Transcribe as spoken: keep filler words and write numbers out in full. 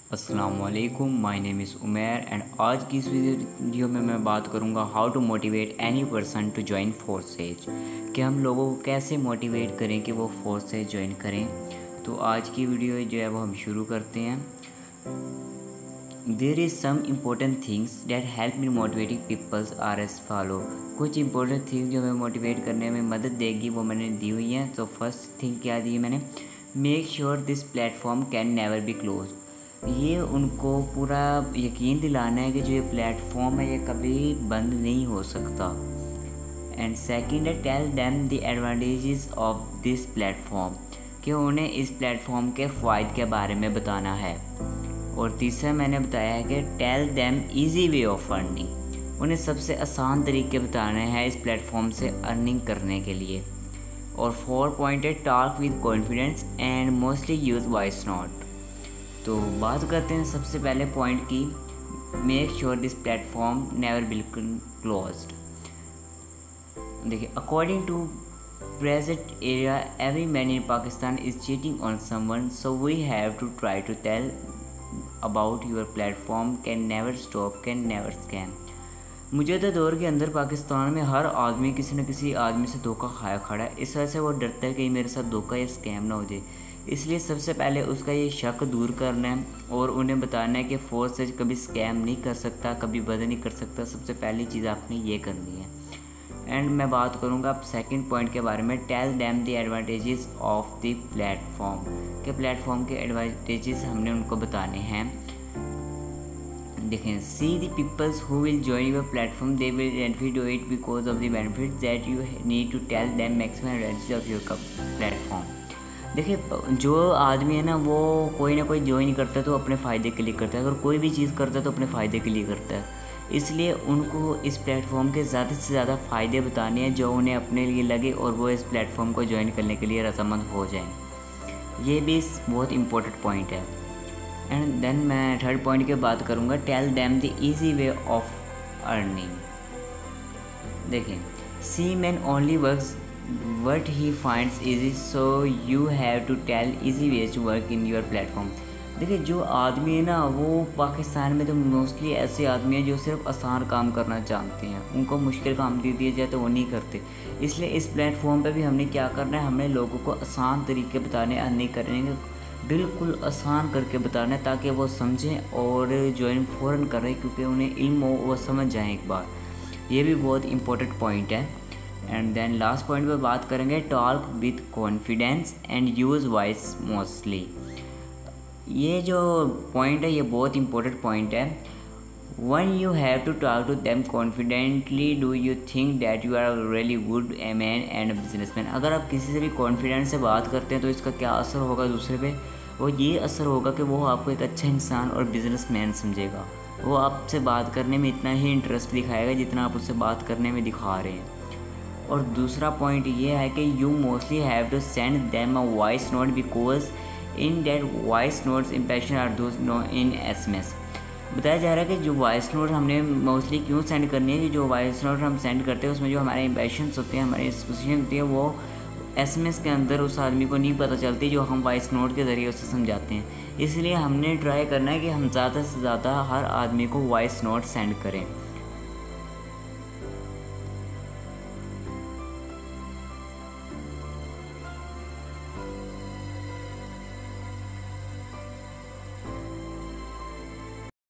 अस्सलामुअलैकुम, my name is Umair and आज की इस वीडियो में मैं बात करूंगा how to motivate any person to join forces, कि हम लोगों को कैसे मोटिवेट करें कि वो फोर्सेज ज्वाइन करें। तो आज की वीडियो जो है वो हम शुरू करते हैं। There is some important things that help me motivating peoples are as follow. कुछ इंपॉर्टेंट थिंग्स जो हमें मोटिवेट करने में मदद देगी वो मैंने दी हुई हैं। तो फर्स्ट थिंग क्या दी है मैंने, make sure this platform can never be close. ये उनको पूरा यकीन दिलाना है कि जो ये प्लेटफॉर्म है ये कभी बंद नहीं हो सकता। एंड सेकंड है, tell them the advantages of this platform, कि उन्हें इस प्लेटफॉर्म के फ़ायदे के बारे में बताना है। और तीसरा मैंने बताया है कि tell them easy way of earning, उन्हें सबसे आसान तरीके बताने हैं इस प्लेटफॉर्म से अर्निंग करने के लिए। और फोर पॉइंट है, talk with confidence and mostly use voice note. तो बात करते हैं सबसे पहले पॉइंट की, make sure this platform never be closed. देखिए, according to present area every man in Pakistan is cheating on someone, so we have to try to tell about your platform can never stop, can never scam. मौजूदा दौर के अंदर पाकिस्तान में हर आदमी किसी न किसी आदमी से धोखा खाया खड़ा है। इस वजह से वो डरता है कि मेरे साथ धोखा या स्कैम ना हो जाए। इसलिए सबसे पहले उसका ये शक दूर करना है और उन्हें बताना है कि फोर्सेज कभी स्कैम नहीं कर सकता, कभी बद नहीं कर सकता। सबसे पहली चीज़ आपने ये करनी है। एंड मैं बात करूँगा अब सेकंड पॉइंट के बारे में, tell them the advantages of the platform, के प्लेटफॉर्म के एडवांटेजेस हमने उनको बताने हैं। देखें, see the peoples who will join your platform, they will identify to it because of the benefit that you need to tell them maximum advantage of your platform. देखिए, जो आदमी है ना वो कोई ना कोई ज्वाइन करता है तो अपने फ़ायदे के लिए करता है, अगर कोई भी चीज़ करता है तो अपने फ़ायदे के लिए करता है। इसलिए उनको इस प्लेटफॉर्म के ज़्यादा से ज़्यादा फ़ायदे बताने हैं जो उन्हें अपने लिए लगे और वो इस प्लेटफॉर्म को ज्वाइन करने के लिए रजामंद हो जाएं। ये भी बहुत इंपॉर्टेंट पॉइंट है। एंड देन मैं थर्ड पॉइंट की बात करूँगा, tell them the easy way of earning. देखें, see man only works what he finds easy, so you have to tell easy ways to work in your platform। देखिए, जो आदमी है ना वो पाकिस्तान में तो मोस्टली ऐसे आदमी हैं जो सिर्फ आसान काम करना जानते हैं, उनको मुश्किल काम दे दिया जाए तो वो नहीं करते। इसलिए इस प्लेटफॉर्म पे भी हमने क्या करना है, हमने लोगों को आसान तरीके बताने, अर्निंग करने के बिल्कुल आसान करके बताना है ताकि वो समझें और ज्वाइन फ़ौरन करें, क्योंकि उन्हें इल्म हो, वो समझ जाएँ एक बार। ये भी बहुत इंपॉर्टेंट पॉइंट है। एंड देन लास्ट पॉइंट पे बात करेंगे, talk with confidence and use voice mostly. ये जो पॉइंट है ये बहुत इंपॉर्टेंट पॉइंट है। When you have to talk to them confidently, do you think that you are really good a man and businessman. अगर आप किसी से भी कॉन्फिडेंस से बात करते हैं तो इसका क्या असर होगा दूसरे पे, वो ये असर होगा कि वो आपको एक अच्छा इंसान और बिजनेसमैन समझेगा। वो आपसे बात करने में इतना ही इंटरेस्ट दिखाएगा जितना आप उससे बात करने में दिखा रहे हैं। और दूसरा पॉइंट ये है कि you mostly have to send them a voice note because in that voice notes impression are those no in S M S. बताया जा रहा है कि जो वॉइस नोट हमने मोस्टली क्यों सेंड करनी है, कि जो वॉइस नोट हम सेंड करते हैं उसमें जो हमारे इम्प्रेशंस होते हैं, हमारी एक्सप्रेशन होती है, वो एस एम एस के अंदर उस आदमी को नहीं पता चलती जो हम वॉइस नोट के ज़रिए उससे समझाते हैं। इसलिए हमने ट्राई करना है कि हम ज़्यादा से ज़्यादा हर आदमी को वॉइस नोट सेंड करें।